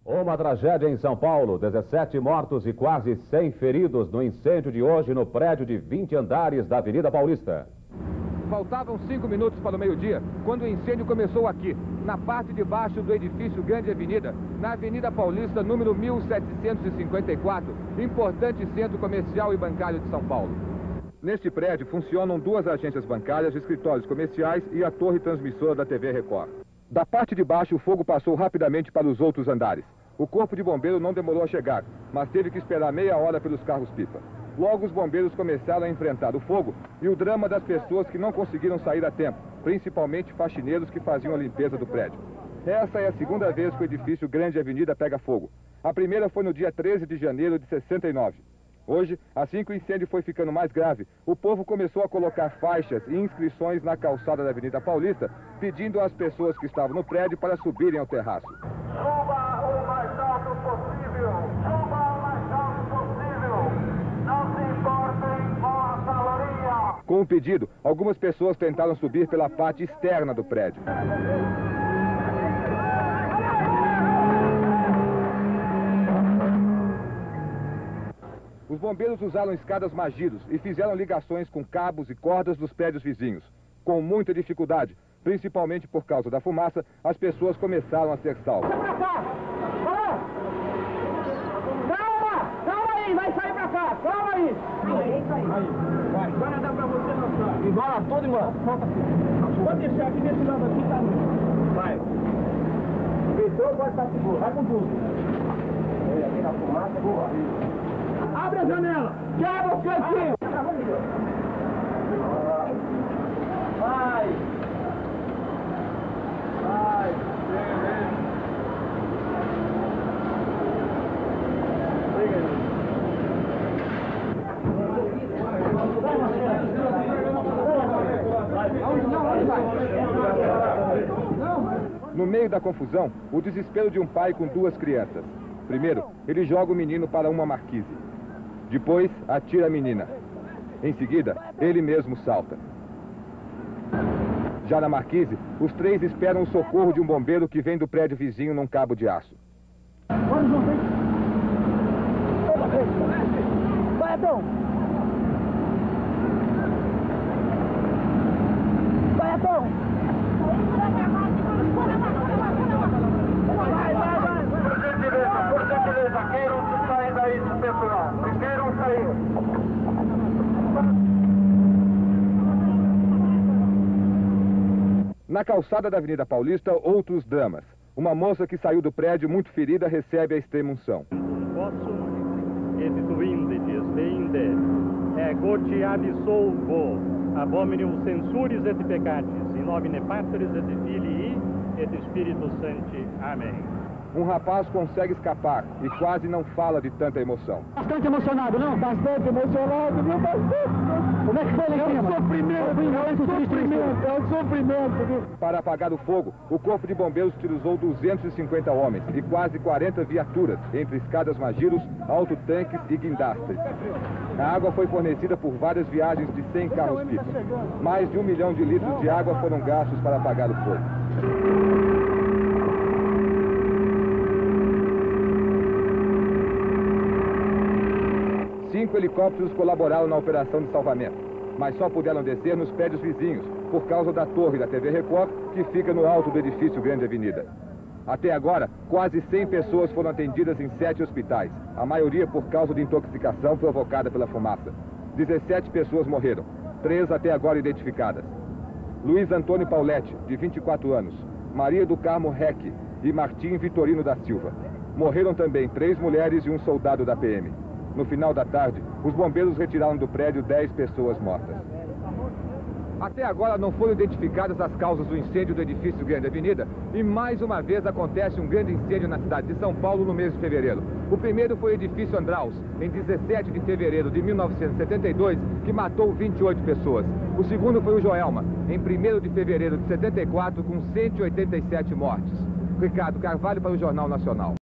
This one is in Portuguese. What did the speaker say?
Uma tragédia em São Paulo, 17 mortos e quase 100 feridos no incêndio de hoje no prédio de 20 andares da Avenida Paulista. Faltavam 5 minutos para o meio-dia, quando o incêndio começou aqui, na parte de baixo do edifício Grande Avenida, na Avenida Paulista, número 1754, importante centro comercial e bancário de São Paulo. Neste prédio funcionam 2 agências bancárias, escritórios comerciais e a torre transmissora da TV Record. Da parte de baixo, o fogo passou rapidamente para os outros andares. O corpo de bombeiro não demorou a chegar, mas teve que esperar meia hora pelos carros-pipa. Logo, os bombeiros começaram a enfrentar o fogo e o drama das pessoas que não conseguiram sair a tempo, principalmente faxineiros que faziam a limpeza do prédio. Essa é a segunda vez que o edifício Grande Avenida pega fogo. A primeira foi no dia 13 de janeiro de 69. Hoje, assim que o incêndio foi ficando mais grave, o povo começou a colocar faixas e inscrições na calçada da Avenida Paulista, pedindo às pessoas que estavam no prédio para subirem ao terraço. Suba o mais alto possível! Suba o mais alto possível! Não se importem com a caloria! Com o pedido, algumas pessoas tentaram subir pela parte externa do prédio. Os bombeiros usaram escadas Magiros e fizeram ligações com cabos e cordas dos prédios vizinhos. Com muita dificuldade, principalmente por causa da fumaça, as pessoas começaram a ser salvas. Vai pra cá! Calma aí, vai sair pra cá! Calma aí! Vai, agora dá pra você lançar. Embola tudo, irmão. Pode deixar aqui desse lado aqui, tá? Vai. Fechou, pode estar seguro. Vai com tudo. Aqui na fumaça, boa. Abre a janela! Quebra o cantinho! Vai! Vai! No meio da confusão, o desespero de um pai com 2 crianças. Primeiro, ele joga o menino para uma marquise. Depois, atira a menina. Em seguida, ele mesmo salta. Já na marquise, os 3 esperam o socorro de um bombeiro que vem do prédio vizinho num cabo de aço. Vai, Adão! Vai, Adão! Por gentileza, queiram sair daí, pessoal. Queiram sair. Na calçada da Avenida Paulista, outros dramas. Uma moça que saiu do prédio muito ferida recebe a extrema-unção. Posso, edituinde, desdeinde, ego-te absolvo, abominum censuris et peccatis, in nomine Patris et Filii et Spiritus Sancti. Amém. Um rapaz consegue escapar e quase não fala de tanta emoção. Bastante emocionado, não? Bastante emocionado, viu? Bastante. Como é que foi lá em cima? É um sofrimento, viu? Para apagar o fogo, o Corpo de Bombeiros utilizou 250 homens e quase 40 viaturas, entre escadas Magiros, autotanques e guindastres. A água foi fornecida por várias viagens de 100 carros-pipa. Mais de 1 milhão de litros de água foram gastos para apagar o fogo. 5 helicópteros colaboraram na operação de salvamento, mas só puderam descer nos prédios vizinhos, por causa da torre da TV Record, que fica no alto do edifício Grande Avenida. Até agora, quase 100 pessoas foram atendidas em 7 hospitais, a maioria por causa de intoxicação provocada pela fumaça. 17 pessoas morreram, 3 até agora identificadas. Luiz Antônio Pauletti, de 24 anos, Maria do Carmo Reck e Martim Vitorino da Silva. Morreram também 3 mulheres e um soldado da PM. No final da tarde, os bombeiros retiraram do prédio 10 pessoas mortas. Até agora não foram identificadas as causas do incêndio do edifício Grande Avenida e mais uma vez acontece um grande incêndio na cidade de São Paulo no mês de fevereiro. O primeiro foi o edifício Andraus, em 17 de fevereiro de 1972, que matou 28 pessoas. O segundo foi o Joelma, em 1º de fevereiro de 74, com 187 mortes. Ricardo Carvalho para o Jornal Nacional.